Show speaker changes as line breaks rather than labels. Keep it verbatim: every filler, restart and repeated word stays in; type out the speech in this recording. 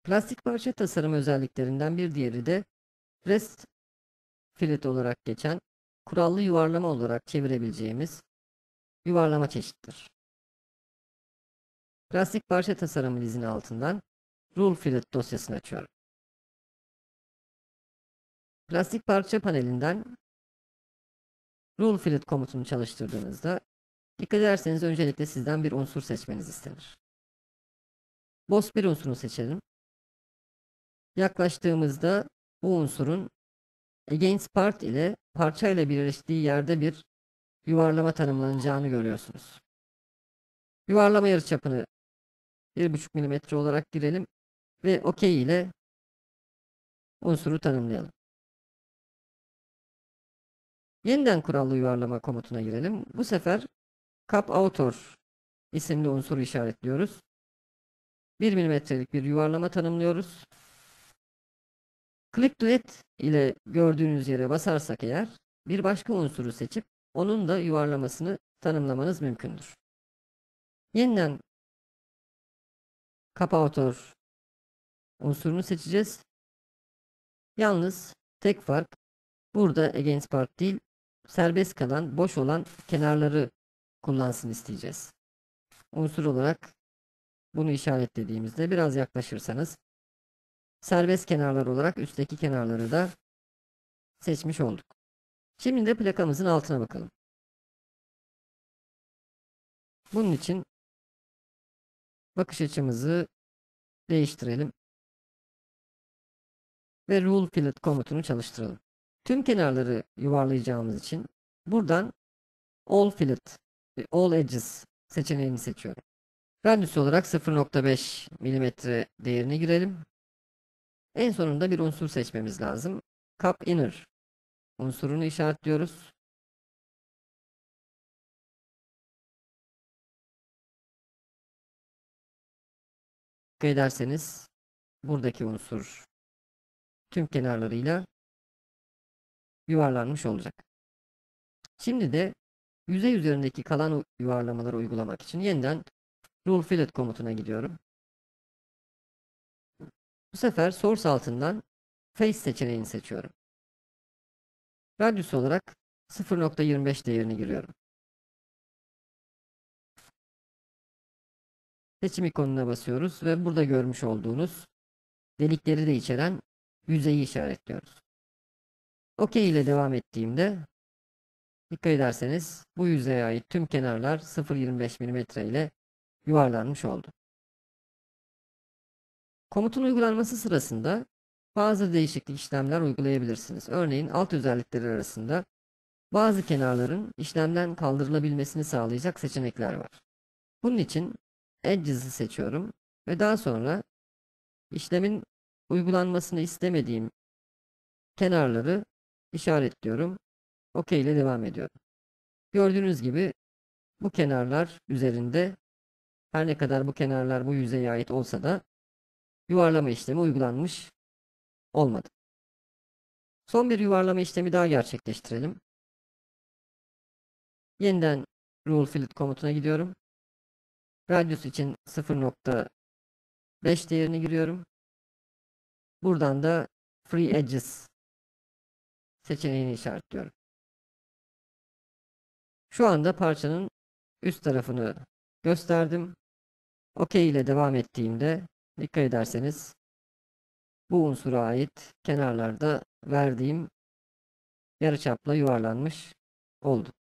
Plastik parça tasarım özelliklerinden bir diğeri de rest fillet olarak geçen, kurallı yuvarlama olarak çevirebileceğimiz yuvarlama çeşittir. Plastik parça tasarımı dizini altından Rule Fillet dosyasını açıyorum. Plastik parça panelinden Rule Fillet komutunu çalıştırdığınızda dikkat ederseniz öncelikle sizden bir unsur seçmeniz istenir. Boss bir unsurunu seçelim. Yaklaştığımızda bu unsurun Against Part ile parça ile birleştiği yerde bir yuvarlama tanımlanacağını görüyorsunuz. Yuvarlama yarıçapını bir buçuk milimetre olarak girelim ve OK ile unsuru tanımlayalım. Yeniden kurallı yuvarlama komutuna girelim. Bu sefer Cap Author isimli unsuru işaretliyoruz. bir milimetrelik bir yuvarlama tanımlıyoruz. Click to Add ile gördüğünüz yere basarsak eğer bir başka unsuru seçip onun da yuvarlamasını tanımlamanız mümkündür. Yeniden Cap Author unsurunu seçeceğiz. Yalnız tek fark burada Against Part değil, serbest kalan, boş olan kenarları kullansın isteyeceğiz. Unsur olarak bunu işaretlediğimizde biraz yaklaşırsanız serbest kenarlar olarak üstteki kenarları da seçmiş olduk. Şimdi de plakamızın altına bakalım. Bunun için bakış açımızı değiştirelim ve Rule Fillet komutunu çalıştıralım. Tüm kenarları yuvarlayacağımız için buradan All Fillet, All Edges seçeneğini seçiyorum. Radyüs olarak sıfır nokta beş milimetre değerini girelim. En sonunda bir unsur seçmemiz lazım. Cap Inner unsurunu işaretliyoruz. Dikkat ederseniz buradaki unsur tüm kenarlarıyla yuvarlanmış olacak. Şimdi de yüzey üzerindeki kalan yuvarlamaları uygulamak için yeniden Rule Fillet komutuna gidiyorum. Bu sefer Source altından Face seçeneğini seçiyorum. Radyüs olarak sıfır nokta yirmi beş değerini giriyorum. Seçim ikonuna basıyoruz ve burada görmüş olduğunuz delikleri de içeren yüzeyi işaretliyoruz. OK ile devam ettiğimde dikkat ederseniz bu yüzeye ait tüm kenarlar sıfır nokta yirmi beş milimetre ile yuvarlanmış oldu. Komutun uygulanması sırasında bazı değişiklik işlemler uygulayabilirsiniz. Örneğin alt özellikleri arasında bazı kenarların işlemden kaldırılabilmesini sağlayacak seçenekler var. Bunun için Edges'i seçiyorum ve daha sonra işlemin uygulanmasını istemediğim kenarları işaretliyorum. OK ile devam ediyorum. Gördüğünüz gibi bu kenarlar üzerinde her ne kadar bu kenarlar bu yüzeye ait olsa da yuvarlama işlemi uygulanmış olmadı. Son bir yuvarlama işlemi daha gerçekleştirelim. Yeniden Rule Fillet komutuna gidiyorum. Radius için sıfır nokta beş değerini giriyorum. Buradan da Free Edges seçeneğini işaretliyorum. Şu anda parçanın üst tarafını gösterdim. OK ile devam ettiğimde dikkat ederseniz bu unsura ait kenarlarda verdiğim yarıçapla yuvarlanmış oldu.